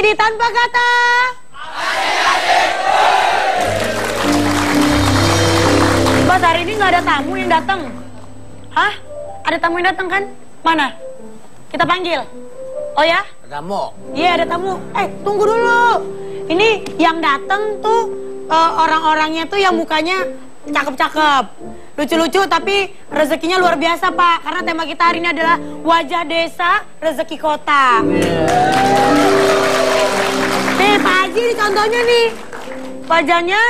di Tanpa Kata. Bos, hari ini nggak ada tamu yang datang. Hah? Ada tamu yang datang kan? Mana? Kita panggil. Oh ya? Ada tamu? Iya, ada tamu. Tunggu dulu. Ini yang datang tuh orang-orangnya tuh yang mukanya cakep-cakep, lucu-lucu, tapi rezekinya luar biasa, Pak. Karena tema kita hari ini adalah wajah desa, rezeki kota. Nih, Pak Haji, ini contohnya nih. Wajahnya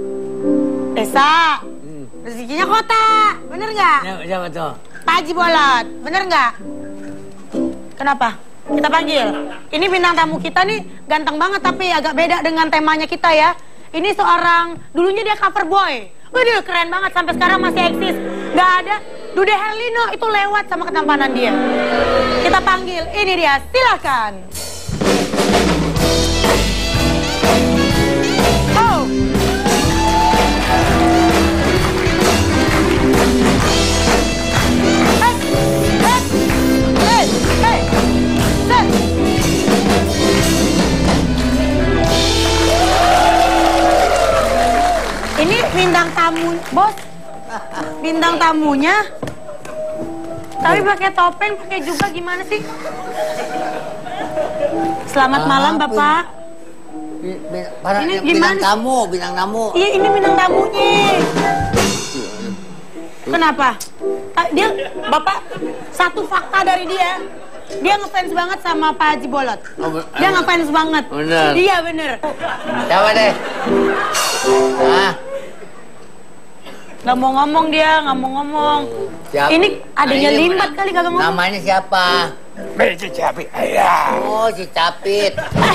desa, rezekinya kota. Bener nggak? Ya, betul. Pak Haji Bolot, bener nggak? Kenapa? Kita panggil. Ini bintang tamu kita nih ganteng banget, tapi agak beda dengan temanya kita ya. Ini seorang, dulunya dia cover boy. Waduh, keren banget, sampai sekarang masih eksis. Gak ada, Dude Herlino itu lewat sama ketampanan dia. Kita panggil, ini dia, silakan. Oh. Ini bintang tamu, bos. Bintang tamunya. Tapi pakai topeng, pakai juga gimana sih? Selamat malam, Bapak. Ini bintang tamu. Iya, ini bintang tamunya. Kenapa? Dia, Bapak, satu fakta dari dia. Dia ngefans banget sama Pak Haji Bolot. Dia ngefans banget. Bener. Iya, bener. Siapa deh? Hah? Gak mau ngomong dia, gak mau ngomong. Siapa? Ini adanya Limbat kali kagak ngomong. Namanya siapa? Si Capit. Ayah. Oh, si Capit.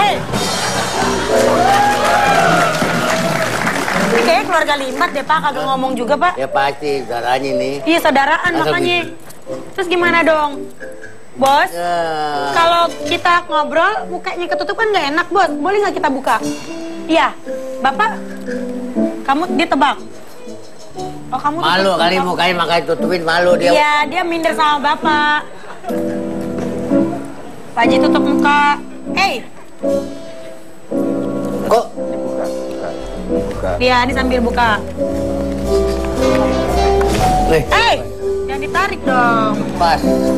Kayaknya keluarga Limbat deh, Pak. Kagak ngomong juga, Pak. Ya pasti, saudaranya nih. Iya, saudaraan makanya. Terus gimana dong? Bos, kalau kita ngobrol, mukanya ketutup kan nggak enak, Bos. Boleh nggak kita buka? Iya. Bapak, kamu ditebak. Oh, kamu malu kali mukanya makanya tutupin, malu dia. Iya, dia minder sama Bapak. Pak Haji tutup muka. Kok? Dia ini sambil buka. Jangan ditarik dong. Pas.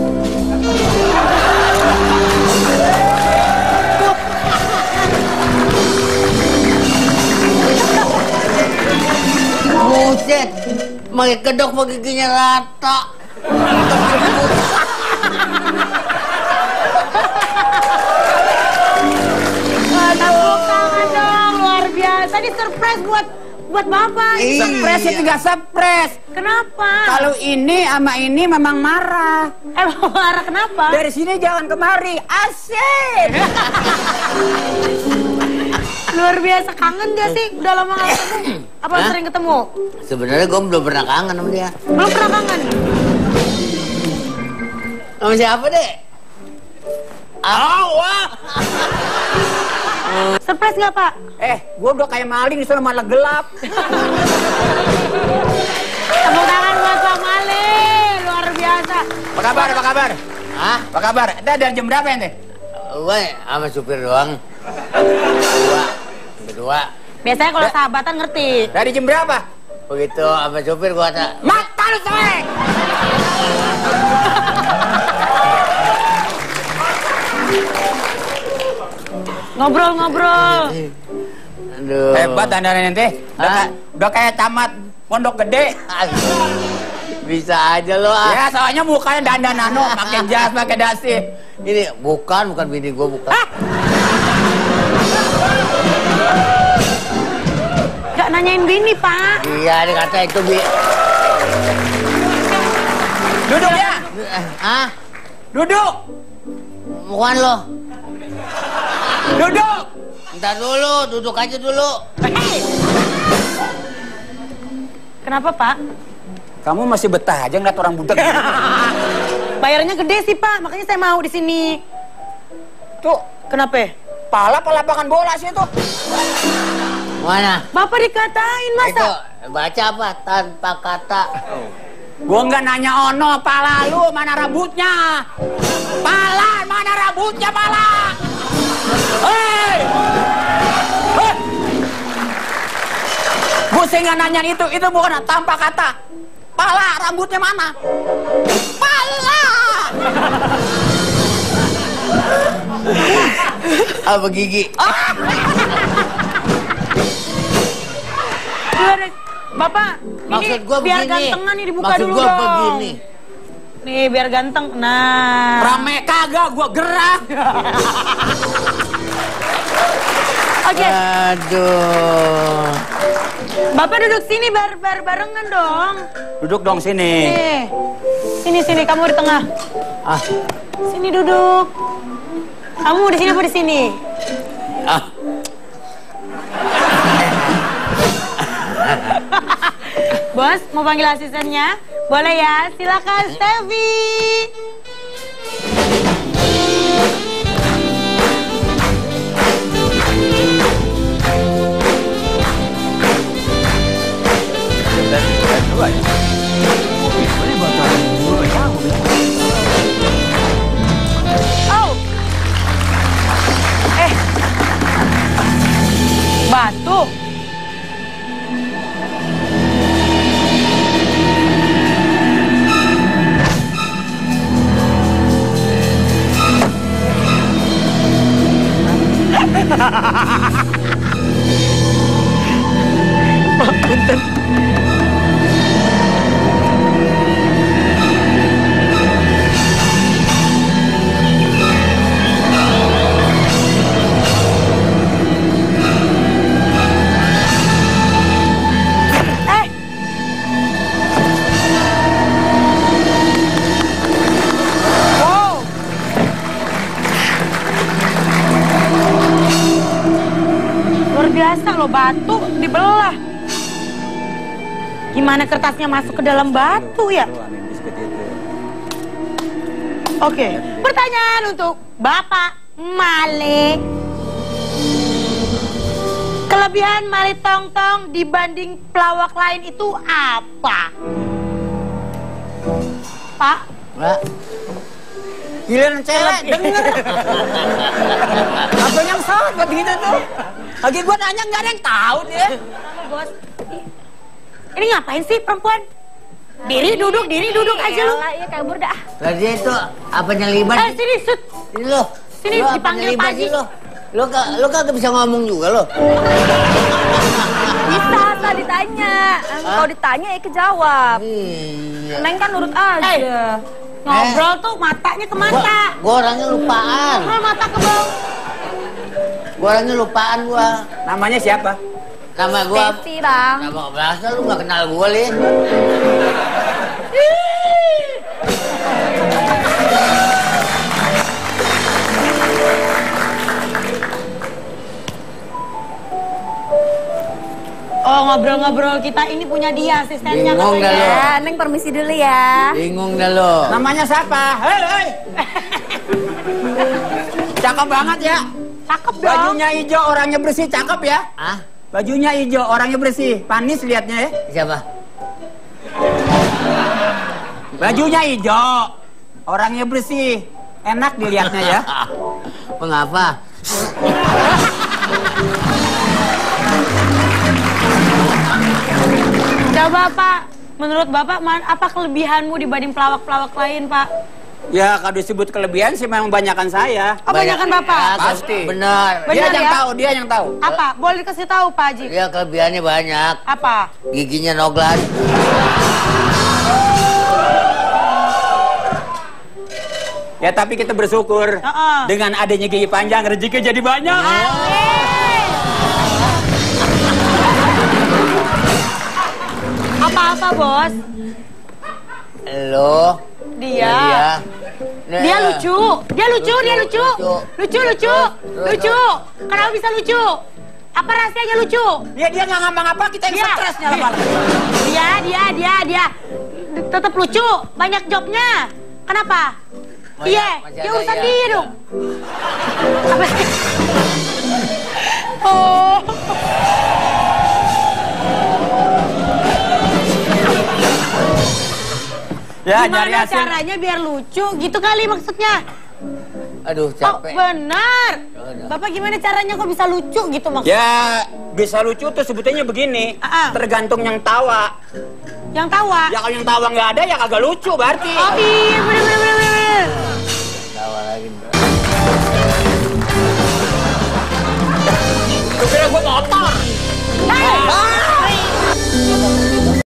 Buset, pakai kedok pakai giginya rata. Tepuk tangan dong, luar biasa. Ini surprise buat Bapak. Surprise itu nggak surprise. Kenapa? Kalau ini sama ini memang marah. Emang marah kenapa? Dari sini jangan kemari. Asik. Luar biasa, kangen gak sih? Udah lama gak ketemu? Apa sering ketemu? Sebenarnya gue belum pernah kangen sama dia. Belum pernah kangen? Sama siapa deh? Wah. Surprise gak, Pak? Gue udah kayak maling di sana malah gelap. Tepuk tangan buat Pak Mali, luar biasa. Apa kabar? Hah? Apa kabar? Ente dari jam berapa ente? Gue sama supir doang. Berdua. Biasanya kalau sahabatan ngerti. Dari jam berapa? Begitu sama supir gue ada. Mata lu coy! Ngobrol-ngobrol. Aduh. Hebat dandanan ente. Udah kayak tamat pondok gede. Bisa aja lo ah. Ya soalnya mukanya dandan pakai jas, pakai dasi. Ini bukan bini gue, bukan. Gak nanyain bini, Pak. Iya, dia kata itu Duduk ya. Hah? Duduk. Bukan lo. Duduk. Ntar dulu, duduk aja dulu. Kenapa, Pak? Kamu masih betah aja ngeliat orang budak. Bayarnya gede sih, Pak. Makanya saya mau di sini. Tuh, kenapa? pala lapangan bola sih itu. Mana? Bapak dikatain, masa? Itu, baca apa? Tanpa Kata. Gua nggak nanya ono, pala lu mana rambutnya? Pala, mana rambutnya pala? Hei! Hei! Gue sih nggak nanya itu bukan tanpa kata. Pala, rambutnya mana? Pala! Apa gigi? Bapak, Maksud ini gua biar begini. gantengan nih dibuka Maksud dulu gua dong. begini. Nih biar ganteng. Nah. Rame kagak, gue gerak. Oke, Aduh. Bapak duduk sini barengan dong. Duduk dong sini. Sini kamu di tengah. Ah, Sini duduk. Kamu di sini apa di sini? ah. Bos, mau panggil asistennya? Boleh ya? Silakan, Steffi. Oh. Batu. Luar biasa loh, batu dibelah. Gimana kertasnya masuk ke dalam batu ya? Oke, pertanyaan untuk Bapak Male. Kelebihan Male Tongtong dibanding pelawak lain itu apa? Pak? Mbak. Giliran cewek, denger. Apa yang salah buat gitu tuh? Lagi gue nanya nggak ada yang tahu dia. Bos, ini ngapain sih perempuan? Diri duduk aja lu. Iya kabur dah. Tadi itu apa nyelibat? Sini, Sut. Ini lo. Sini, Lo apa dipanggil nyelibat Pak Haji. sih lo? Lo kagak bisa ngomong juga lo. Bisa asal ditanya. Kalau ditanya ya kejawab. Iya. Neng kan nurut aja. Ngobrol tuh matanya ke mata. Gua orangnya lupaan. Ngobrol mata ke bawah. Gua orangnya lupaan gua. Namanya siapa? Nama gua. Steffi bang. Nama berasa lu gak kenal gua, Lin. Oh, ngobrol-ngobrol kita ini punya dia asistennya Bingung dah katanya. lo. Ya, Neng permisi dulu ya. Bingung dah lo. Namanya siapa? Hei. Cakep banget ya. Cakep dong. Bajunya hijau, orangnya bersih, cakep ya. Ah, Bajunya hijau, orangnya bersih. Panis liatnya ya. siapa? Bajunya hijau, orangnya bersih. Enak dilihatnya ya. Mengapa? Udah Bapak, menurut Bapak apa kelebihanmu dibanding pelawak-pelawak lain, Pak? Ya kalau disebut kelebihan sih memang banyakan saya. Oh, banyakan Bapak? Ya, Pasti. Benar. Benar Dia yang ya? tahu, dia yang tahu. Apa? Boleh dikasih tahu, Pak Haji? Dia kelebihannya banyak. Apa? Giginya noglan. Ya tapi kita bersyukur dengan adanya gigi panjang rezeki jadi banyak. Apa-apa, Bos? Lo. Dia. Dia lucu. Dia lucu. Lucu. Kenapa bisa lucu? Apa rahasianya lucu? Ya dia nggak ngomong apa, kita yang Dia. stresnya lama-lama. Dia. Tetap lucu. Banyak jobnya. Kenapa? Iya, masih dia ada urusan ya. dia dong. Apa sih? Oh. Ya nyari Gimana hasil. caranya biar lucu? Gitu kali maksudnya. Aduh, Oh, capek. benar. Bapak gimana caranya kok bisa lucu gitu maksudnya? Ya, bisa lucu tuh sebutannya begini. Tergantung yang tawa. Yang tawa? Ya kalau yang tawa nggak ada, ya kagak lucu berarti. Oh iya, bener. Tawa lagi. Lu kira gua motor? Hei!